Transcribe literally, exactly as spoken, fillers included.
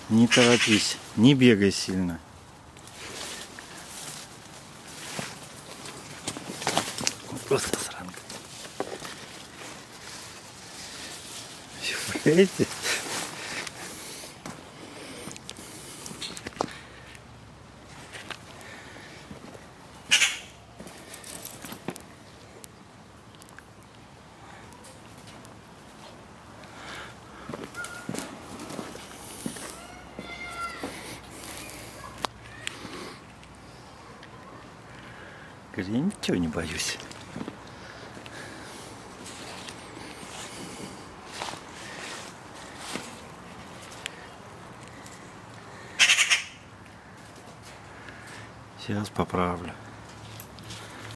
Не торопись, не бегай сильно. Вот сранка. Эти. Я ничего не боюсь. Сейчас поправлю.